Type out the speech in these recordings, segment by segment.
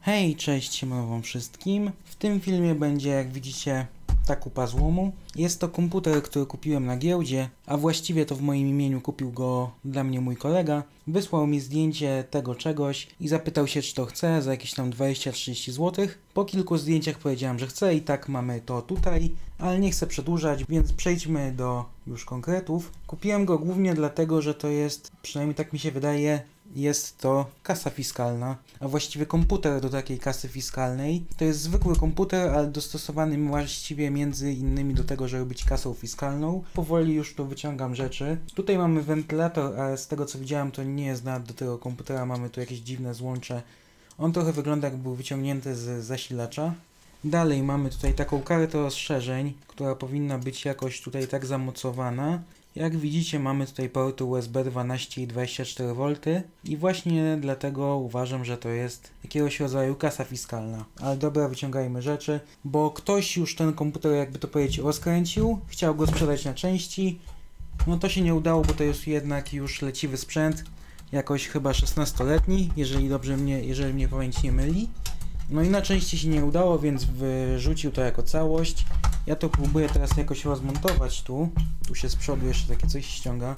Hej, cześć, siemano wam wszystkim. W tym filmie będzie, jak widzicie, ta kupa złomu. Jest to komputer, który kupiłem na giełdzie, a właściwie to w moim imieniu kupił go dla mnie mój kolega. Wysłał mi zdjęcie tego czegoś i zapytał się, czy to chce, za jakieś tam 20-30 zł. Po kilku zdjęciach powiedziałem, że chcę i tak mamy to tutaj, ale nie chcę przedłużać, więc przejdźmy do już konkretów. Kupiłem go głównie dlatego, że to jest, przynajmniej tak mi się wydaje, jest to kasa fiskalna, a właściwie komputer do takiej kasy fiskalnej. To jest zwykły komputer, ale dostosowany właściwie między innymi do tego, żeby być kasą fiskalną. Powoli już tu wyciągam rzeczy. Tutaj mamy wentylator, ale z tego co widziałem to nie jest do tego komputera, mamy tu jakieś dziwne złącze. On trochę wygląda jakby był wyciągnięty z zasilacza. Dalej mamy tutaj taką kartę rozszerzeń, która powinna być jakoś tutaj tak zamocowana. Jak widzicie, mamy tutaj porty USB 12 i 24V i właśnie dlatego uważam, że to jest jakiegoś rodzaju kasa fiskalna. Ale dobra, wyciągajmy rzeczy, bo ktoś już ten komputer, jakby to powiedzieć, rozkręcił, chciał go sprzedać na części. No to się nie udało, bo to jest jednak już leciwy sprzęt, jakoś chyba 16-letni, jeżeli mnie pamięć nie myli. No i na części się nie udało, więc wyrzucił to jako całość. Ja to próbuję teraz jakoś rozmontować tu. Tu się z przodu jeszcze takie coś ściąga.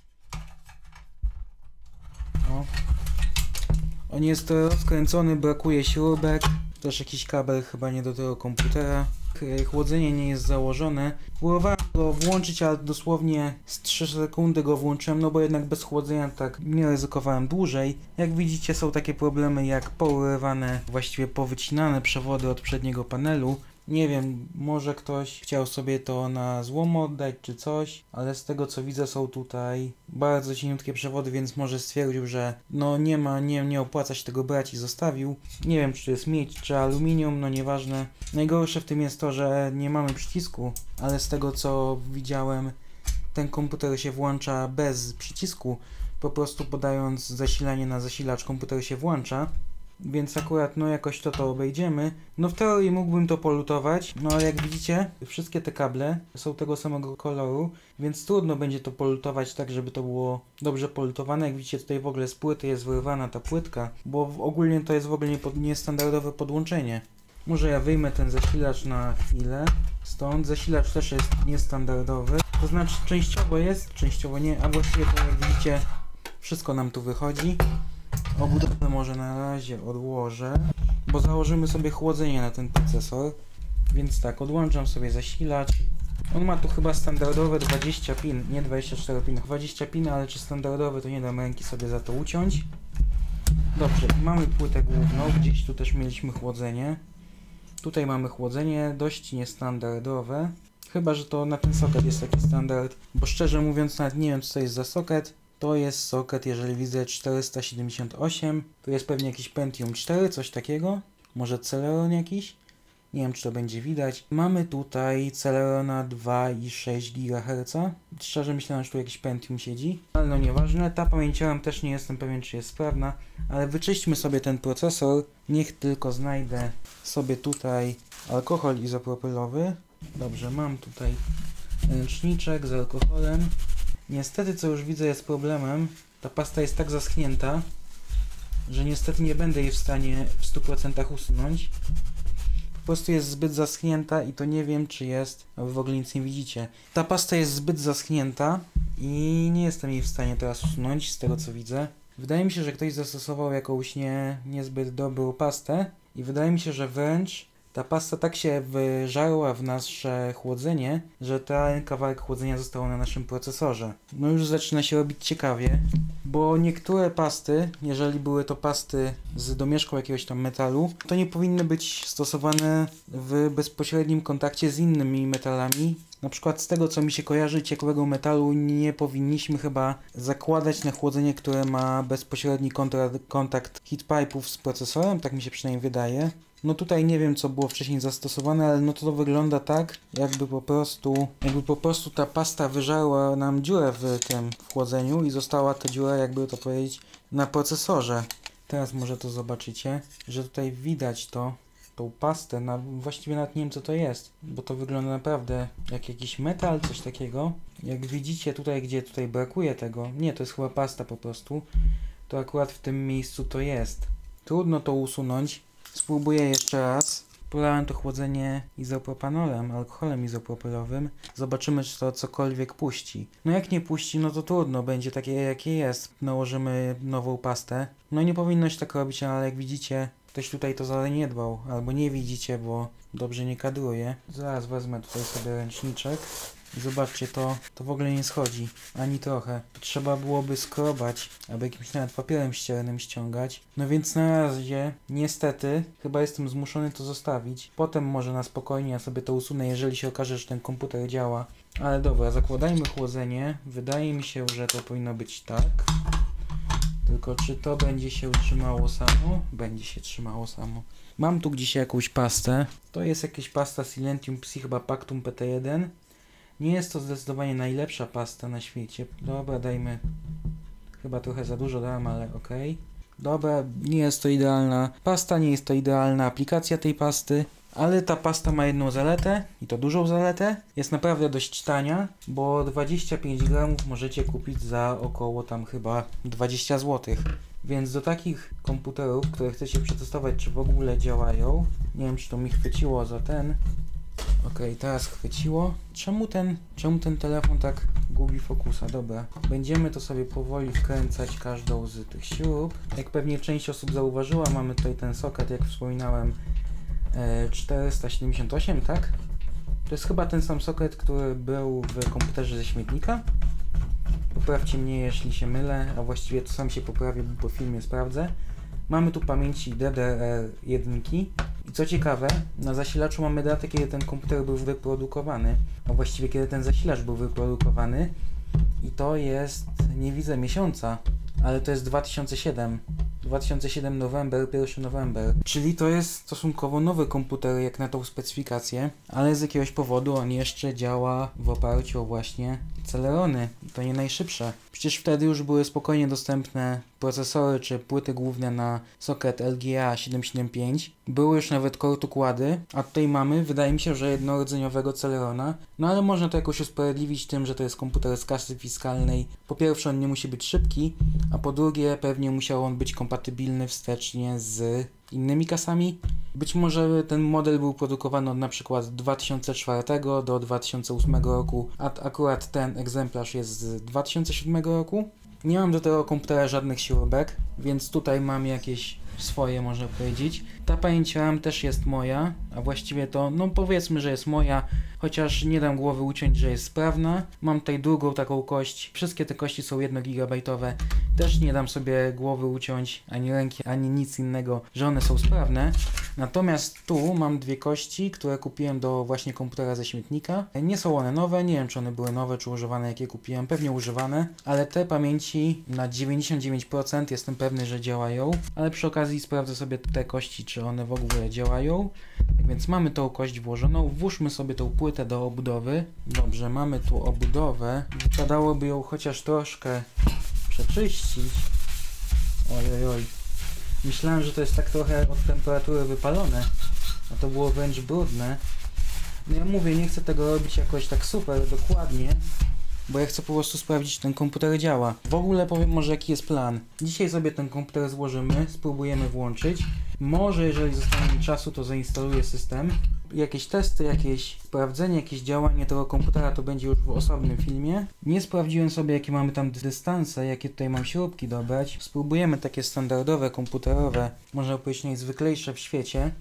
O. On jest rozkręcony, brakuje śrubek. Też jakiś kabel chyba nie do tego komputera. Chłodzenie nie jest założone. Próbowałem go włączyć, ale dosłownie z 3 sekundy go włączyłem, no bo jednak bez chłodzenia tak nie ryzykowałem dłużej. Jak widzicie, są takie problemy jak pourywane, właściwie powycinane przewody od przedniego panelu. Nie wiem, może ktoś chciał sobie to na złom oddać czy coś, ale z tego co widzę są tutaj bardzo cieniutkie przewody, więc może stwierdził, że no nie opłaca się tego brać i zostawił. Nie wiem, czy to jest miedź czy aluminium, no nieważne. Najgorsze w tym jest to, że nie mamy przycisku, ale z tego co widziałem, ten komputer się włącza bez przycisku, po prostu podając zasilanie na zasilacz komputer się włącza. Więc akurat no jakoś to obejdziemy. No w teorii mógłbym to polutować, no ale jak widzicie wszystkie te kable są tego samego koloru, więc trudno będzie to polutować tak, żeby to było dobrze polutowane. Jak widzicie tutaj w ogóle z płyty jest wyrwana ta płytka, bo ogólnie to jest w ogóle niestandardowe podłączenie. Może ja wyjmę ten zasilacz na chwilę stąd. Zasilacz też jest niestandardowy, to znaczy częściowo jest, częściowo nie, a właściwie to jak widzicie wszystko nam tu wychodzi. Obudowę może na razie odłożę, bo założymy sobie chłodzenie na ten procesor. Więc tak, odłączam sobie zasilacz. On ma tu chyba standardowe 20 pin, nie 24 pin, 20 pin, ale czy standardowy to nie dam ręki sobie za to uciąć. Dobrze, mamy płytę główną, gdzieś tu też mieliśmy chłodzenie. Tutaj mamy chłodzenie dość niestandardowe. Chyba że to na ten soket jest taki standard, bo szczerze mówiąc nawet nie wiem co to jest za soket. To jest soket, jeżeli widzę 478, tu jest pewnie jakiś Pentium 4, coś takiego, może Celeron jakiś, nie wiem czy to będzie widać. Mamy tutaj Celerona 2,6 GHz, szczerze myślałem, że tu jakiś Pentium siedzi, ale no nieważne, ta pamięć RAM też nie jestem pewien czy jest sprawna, ale wyczyśćmy sobie ten procesor, niech tylko znajdę sobie tutaj alkohol izopropylowy. Dobrze, mam tutaj ręczniczek z alkoholem. Niestety, co już widzę jest problemem, ta pasta jest tak zaschnięta, że niestety nie będę jej w stanie w 100% usunąć. Po prostu jest zbyt zaschnięta i to nie wiem czy jest, a wy w ogóle nic nie widzicie. Ta pasta jest zbyt zaschnięta i nie jestem jej w stanie teraz usunąć z tego co widzę. Wydaje mi się, że ktoś zastosował jakąś niezbyt dobrą pastę i wydaje mi się, że wręcz ta pasta tak się wyżarła w nasze chłodzenie, że ten kawałek chłodzenia został na naszym procesorze. No już zaczyna się robić ciekawie, bo niektóre pasty, jeżeli były to pasty z domieszką jakiegoś tam metalu, to nie powinny być stosowane w bezpośrednim kontakcie z innymi metalami. Na przykład z tego co mi się kojarzy, ciekłego metalu nie powinniśmy chyba zakładać na chłodzenie, które ma bezpośredni kontakt heatpipe'ów z procesorem, tak mi się przynajmniej wydaje. No tutaj nie wiem co było wcześniej zastosowane, ale no to wygląda tak, jakby po prostu ta pasta wyżarła nam dziurę w tym chłodzeniu i została ta dziura, jakby to powiedzieć, na procesorze. Teraz może to zobaczycie, że tutaj widać tą pastę, właściwie nawet nie wiem co to jest, bo to wygląda naprawdę jak jakiś metal, coś takiego. Jak widzicie tutaj, gdzie tutaj brakuje tego, nie, to jest chyba pasta po prostu, to akurat w tym miejscu to jest. Trudno to usunąć, Spróbuję jeszcze raz. Polałem to chłodzenie izopropanolem, alkoholem izopropylowym. Zobaczymy, czy to cokolwiek puści. No jak nie puści, no to trudno, będzie takie jakie jest. Nałożymy nową pastę. No nie powinno się tak robić, ale jak widzicie, ktoś tutaj to zaniedbał. Albo nie widzicie, bo dobrze nie kadruje. Zaraz wezmę tutaj sobie ręczniczek. I zobaczcie, to w ogóle nie schodzi. Ani trochę. Trzeba byłoby skrobać, albo jakimś nawet papierem ściernym ściągać. No więc na razie, niestety, chyba jestem zmuszony to zostawić. Potem może na spokojnie ja sobie to usunę, jeżeli się okaże, że ten komputer działa. Ale dobra, zakładajmy chłodzenie. Wydaje mi się, że to powinno być tak. Tylko czy to będzie się trzymało samo? Będzie się trzymało samo. Mam tu gdzieś jakąś pastę. To jest jakaś pasta Silentium Psi, chyba Pactum PT1. Nie jest to zdecydowanie najlepsza pasta na świecie. Dobra, dajmy... Chyba trochę za dużo dałem, ale okej. Dobra, nie jest to idealna pasta, nie jest to idealna aplikacja tej pasty. Ale ta pasta ma jedną zaletę, i to dużą zaletę. Jest naprawdę dość tania, bo 25 gramów możecie kupić za około tam chyba 20 zł. Więc do takich komputerów, które chcecie przetestować, czy w ogóle działają. Nie wiem, czy to mi chwyciło za ten. Okej, teraz chwyciło. Czemu ten telefon tak gubi fokusa? Dobra. Będziemy to sobie powoli wkręcać każdą z tych śrub. Jak pewnie część osób zauważyła, mamy tutaj ten soket, jak wspominałem, 478, tak? To jest chyba ten sam soket, który był w komputerze ze śmietnika. Poprawcie mnie, jeśli się mylę, a właściwie to sam się poprawię, bo po filmie sprawdzę. Mamy tu pamięci DDR1 i co ciekawe, na zasilaczu mamy datę, kiedy ten komputer był wyprodukowany, a właściwie kiedy ten zasilacz był wyprodukowany i to jest, nie widzę miesiąca, ale to jest 2007 November, 1 November, czyli to jest stosunkowo nowy komputer jak na tą specyfikację, ale z jakiegoś powodu on jeszcze działa w oparciu o właśnie Celerony i to nie najszybsze. Przecież wtedy już były spokojnie dostępne procesory czy płyty główne na socket LGA 775. Były już nawet kortukłady, a tutaj mamy, wydaje mi się, że jednorodzeniowego Celerona. No ale można to jakoś usprawiedliwić tym, że to jest komputer z kasy fiskalnej. Po pierwsze on nie musi być szybki, a po drugie pewnie musiał on być kompatybilny wstecznie z innymi kasami. Być może ten model był produkowany od na przykład 2004 do 2008 roku, a akurat ten egzemplarz jest z 2007 roku. Nie mam do tego komputera żadnych śrubek, więc tutaj mam jakieś swoje, można powiedzieć. Ta pamięć RAM też jest moja, a właściwie to, no powiedzmy, że jest moja, chociaż nie dam głowy uciąć, że jest sprawna. Mam tutaj drugą taką kość, wszystkie te kości są 1 gigabajtowe. Też nie dam sobie głowy uciąć, ani ręki, ani nic innego, że one są sprawne. Natomiast tu mam dwie kości, które kupiłem do właśnie komputera ze śmietnika. Nie są one nowe, nie wiem czy one były nowe, czy używane, jakie kupiłem, pewnie używane, ale te pamięci na 99% jestem pewny, że działają, ale przy okazji sprawdzę sobie te kości, czy one w ogóle działają. Tak więc mamy tą kość włożoną, włóżmy sobie tą płytę do obudowy. Dobrze, mamy tu obudowę, wypadałoby ją chociaż troszkę przeczyścić. Ojojoj. Myślałem, że to jest tak trochę od temperatury wypalone, a to było wręcz brudne. No ja mówię, nie chcę tego robić jakoś tak super dokładnie, bo ja chcę po prostu sprawdzić, czy ten komputer działa. W ogóle powiem może jaki jest plan. Dzisiaj sobie ten komputer złożymy, spróbujemy włączyć. Może jeżeli zostanie mi czasu, to zainstaluję system. Jakieś testy, jakieś sprawdzenie, jakieś działanie tego komputera to będzie już w osobnym filmie. Nie sprawdziłem sobie jakie mamy tam dystanse, jakie tutaj mam śrubki dobrać. Spróbujemy takie standardowe, komputerowe, można powiedzieć najzwyklejsze w świecie.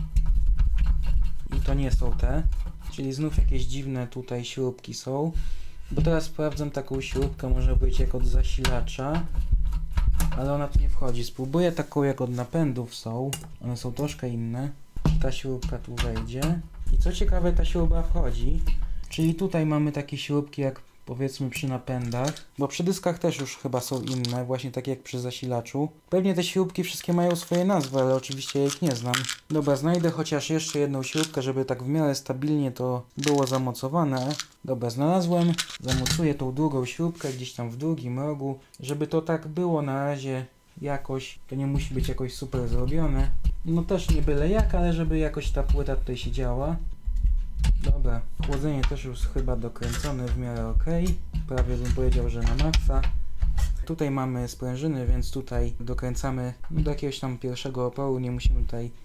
I to nie są te. Czyli znów jakieś dziwne tutaj śrubki są. Bo teraz sprawdzam taką śrubkę, można powiedzieć jak od zasilacza. Ale ona tu nie wchodzi. Spróbuję taką jak od napędów są. One są troszkę inne. Ta śrubka tu wejdzie. I co ciekawe, ta śruba wchodzi. Czyli tutaj mamy takie śrubki jak powiedzmy przy napędach. Bo przy dyskach też już chyba są inne, właśnie takie jak przy zasilaczu. Pewnie te śrubki wszystkie mają swoje nazwy, ale oczywiście ja ich nie znam. Dobra, znajdę chociaż jeszcze jedną śrubkę, żeby tak w miarę stabilnie to było zamocowane. Dobra, znalazłem. Zamocuję tą drugą śrubkę gdzieś tam w drugim rogu, żeby to tak było na razie jakoś. To nie musi być jakoś super zrobione. No też nie byle jak, ale żeby jakoś ta płyta tutaj się działa. Dobra, chłodzenie też już chyba dokręcone w miarę ok. Prawie bym powiedział, że na maksa. Tutaj mamy sprężyny, więc tutaj dokręcamy do jakiegoś tam pierwszego oporu. Nie musimy tutaj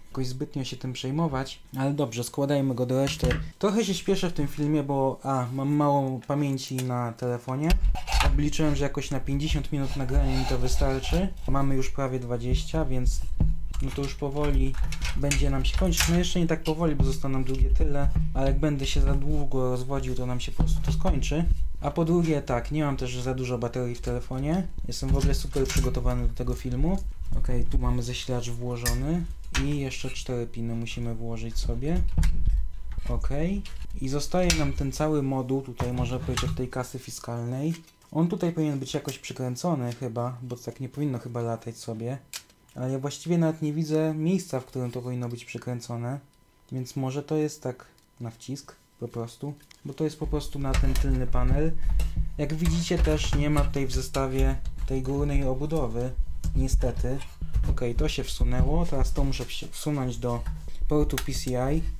jakoś zbytnio się tym przejmować, ale dobrze, składajmy go do reszty. Trochę się śpieszę w tym filmie, bo mam mało pamięci na telefonie. Obliczyłem, że jakoś na 50 minut nagrania mi to wystarczy. Mamy już prawie 20, więc no to już powoli będzie nam się kończyć. No jeszcze nie tak powoli, bo zostało nam drugie tyle, ale jak będę się za długo rozwodził, to nam się po prostu to skończy. A po drugie tak, nie mam też za dużo baterii w telefonie. Jestem w ogóle super przygotowany do tego filmu. Ok, tu mamy zasilacz włożony i jeszcze 4 piny musimy włożyć sobie. Ok, i zostaje nam ten cały moduł, tutaj można powiedzieć od tej kasy fiskalnej. On tutaj powinien być jakoś przykręcony chyba, bo tak nie powinno chyba latać sobie. Ale ja właściwie nawet nie widzę miejsca, w którym to powinno być przykręcone. Więc może to jest tak na wcisk po prostu. Bo to jest po prostu na ten tylny panel. Jak widzicie też nie ma tutaj w zestawie tej górnej obudowy. Niestety. Ok, to się wsunęło. Teraz to muszę wsunąć do portu PCI.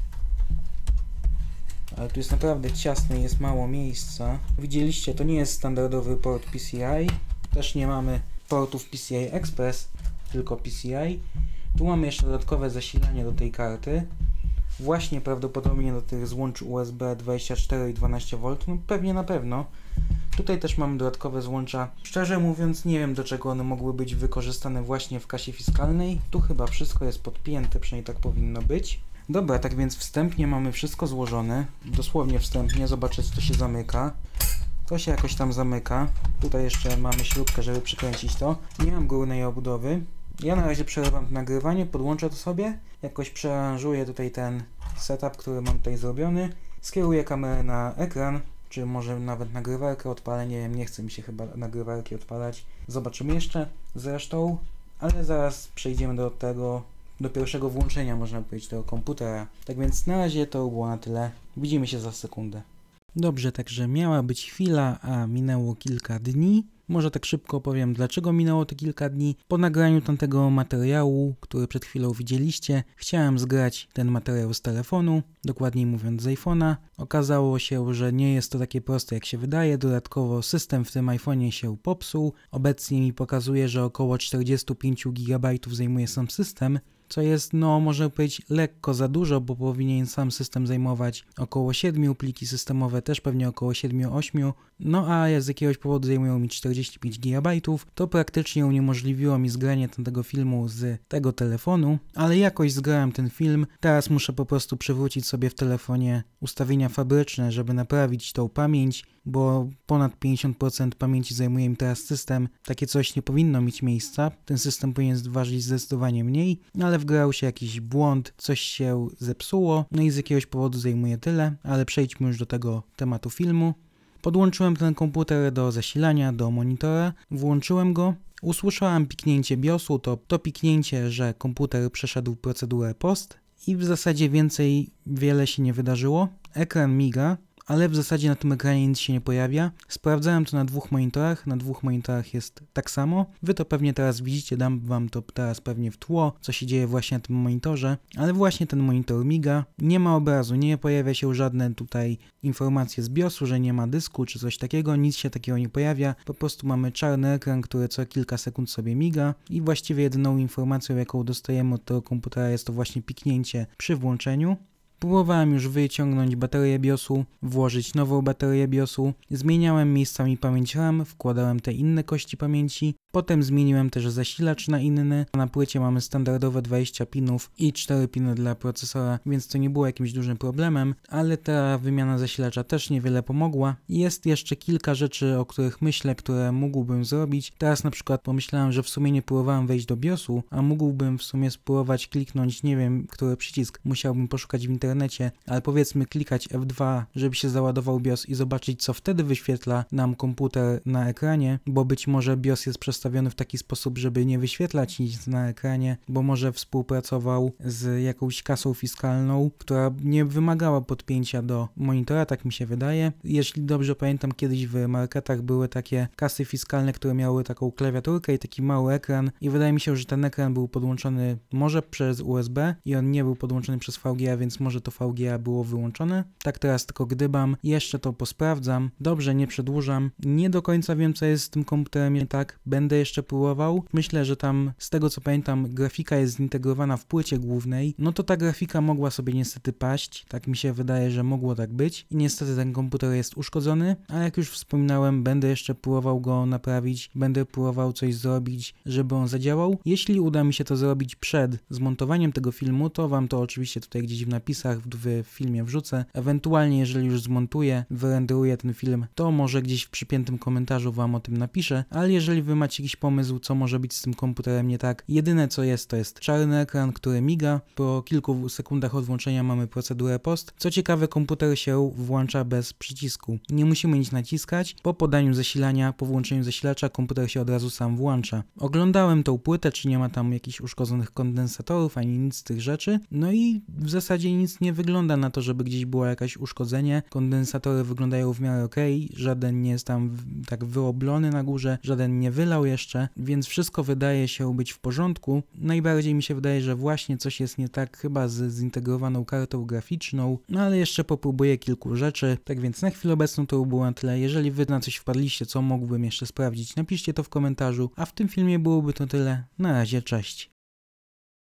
Ale tu jest naprawdę ciasno i jest mało miejsca. Widzieliście, to nie jest standardowy port PCI. Też nie mamy portów PCI Express, tylko PCI. Tu mamy jeszcze dodatkowe zasilanie do tej karty. Właśnie prawdopodobnie do tych złącz USB 24 i 12V. No pewnie na pewno. Tutaj też mamy dodatkowe złącza. Szczerze mówiąc nie wiem, do czego one mogły być wykorzystane właśnie w kasie fiskalnej. Tu chyba wszystko jest podpięte, przynajmniej tak powinno być. Dobra, tak więc wstępnie mamy wszystko złożone. Dosłownie wstępnie. Zobaczcie, co to się zamyka. To się jakoś tam zamyka. Tutaj jeszcze mamy śrubkę, żeby przykręcić to. Nie mam górnej obudowy. Ja na razie przerywam nagrywanie, podłączę to sobie. Jakoś przearanżuję tutaj ten setup, który mam tutaj zrobiony. Skieruję kamerę na ekran, czy może nawet nagrywarkę odpalę. Nie wiem, nie chce mi się chyba nagrywarki odpalać. Zobaczymy jeszcze zresztą, ale zaraz przejdziemy do pierwszego włączenia, można powiedzieć, tego komputera. Tak więc na razie to było na tyle. Widzimy się za sekundę. Dobrze, także miała być chwila, a minęło kilka dni. Może tak szybko opowiem, dlaczego minęło to kilka dni. Po nagraniu tamtego materiału, który przed chwilą widzieliście, chciałem zgrać ten materiał z telefonu, dokładniej mówiąc z iPhone'a. Okazało się, że nie jest to takie proste, jak się wydaje. Dodatkowo system w tym iPhone'ie się popsuł. Obecnie mi pokazuje, że około 45 GB zajmuje sam system, co jest, no można powiedzieć, lekko za dużo, bo powinien sam system zajmować około 7, pliki systemowe też pewnie około 7-8, no a z jakiegoś powodu zajmują mi 45 GB, to praktycznie uniemożliwiło mi zgranie tego filmu z tego telefonu, ale jakoś zgrałem ten film. Teraz muszę po prostu przywrócić sobie w telefonie ustawienia fabryczne, żeby naprawić tą pamięć, bo ponad 50% pamięci zajmuje mi teraz system. Takie coś nie powinno mieć miejsca. Ten system powinien ważyć zdecydowanie mniej, ale wgrał się jakiś błąd, coś się zepsuło, no i z jakiegoś powodu zajmuje tyle, ale przejdźmy już do tego tematu filmu. Podłączyłem ten komputer do zasilania, do monitora, włączyłem go. Usłyszałem piknięcie BIOS-u, to piknięcie, że komputer przeszedł procedurę POST i w zasadzie wiele się nie wydarzyło. Ekran miga, ale w zasadzie na tym ekranie nic się nie pojawia. Sprawdzałem to na dwóch monitorach jest tak samo. Wy to pewnie teraz widzicie, dam wam to teraz pewnie w tło, co się dzieje właśnie na tym monitorze, ale właśnie ten monitor miga, nie ma obrazu, nie pojawia się żadne tutaj informacje z BIOS-u, że nie ma dysku czy coś takiego, nic się takiego nie pojawia, po prostu mamy czarny ekran, który co kilka sekund sobie miga i właściwie jedyną informacją, jaką dostajemy od tego komputera jest to właśnie piknięcie przy włączeniu. Próbowałem już wyciągnąć baterię BIOS-u, włożyć nową baterię BIOS-u, zmieniałem miejscami pamięć RAM, wkładałem te inne kości pamięci, potem zmieniłem też zasilacz na inny. Na płycie mamy standardowe 20 pinów i 4 piny dla procesora, więc to nie było jakimś dużym problemem, ale ta wymiana zasilacza też niewiele pomogła. Jest jeszcze kilka rzeczy, o których myślę, które mógłbym zrobić. Teraz na przykład pomyślałem, że w sumie nie próbowałem wejść do BIOS-u, a mógłbym w sumie spróbować kliknąć, nie wiem, który przycisk, musiałbym poszukać w internecie, ale powiedzmy klikać F2, żeby się załadował BIOS i zobaczyć, co wtedy wyświetla nam komputer na ekranie, bo być może BIOS jest przestawiony w taki sposób, żeby nie wyświetlać nic na ekranie, bo może współpracował z jakąś kasą fiskalną, która nie wymagała podpięcia do monitora, tak mi się wydaje. Jeśli dobrze pamiętam, kiedyś w marketach były takie kasy fiskalne, które miały taką klawiaturkę i taki mały ekran i wydaje mi się, że ten ekran był podłączony może przez USB i on nie był podłączony przez VGA, więc może to VGA było wyłączone. Tak teraz tylko gdybam, jeszcze to posprawdzam. Dobrze, nie przedłużam. Nie do końca wiem, co jest z tym komputerem nie tak. Będę będę jeszcze próbował. Myślę, że tam, z tego co pamiętam, grafika jest zintegrowana w płycie głównej, no to ta grafika mogła sobie niestety paść, tak mi się wydaje, że mogło tak być i niestety ten komputer jest uszkodzony, a jak już wspominałem, będę jeszcze próbował go naprawić, będę próbował coś zrobić, żeby on zadziałał. Jeśli uda mi się to zrobić przed zmontowaniem tego filmu, to wam to oczywiście tutaj gdzieś w napisach w filmie wrzucę. Ewentualnie, jeżeli już zmontuję, wyrenderuję ten film, to może gdzieś w przypiętym komentarzu wam o tym napiszę, ale jeżeli wy macie jakiś pomysł, co może być z tym komputerem nie tak, jedyne co jest, to jest czarny ekran, który miga. Po kilku sekundach od włączenia mamy procedurę post. Co ciekawe, komputer się włącza bez przycisku. Nie musimy nic naciskać. Po podaniu zasilania, po włączeniu zasilacza, komputer się od razu sam włącza. Oglądałem tą płytę, czy nie ma tam jakichś uszkodzonych kondensatorów, ani nic z tych rzeczy. No i w zasadzie nic nie wygląda na to, żeby gdzieś było jakieś uszkodzenie. Kondensatory wyglądają w miarę okej, żaden nie jest tam tak wyoblony na górze, żaden nie wylał jeszcze, więc wszystko wydaje się być w porządku. Najbardziej mi się wydaje, że właśnie coś jest nie tak chyba z zintegrowaną kartą graficzną, no ale jeszcze popróbuję kilku rzeczy. Tak więc na chwilę obecną to było na tyle. Jeżeli wy na coś wpadliście, co mógłbym jeszcze sprawdzić, napiszcie to w komentarzu, a w tym filmie byłoby to tyle. Na razie, cześć.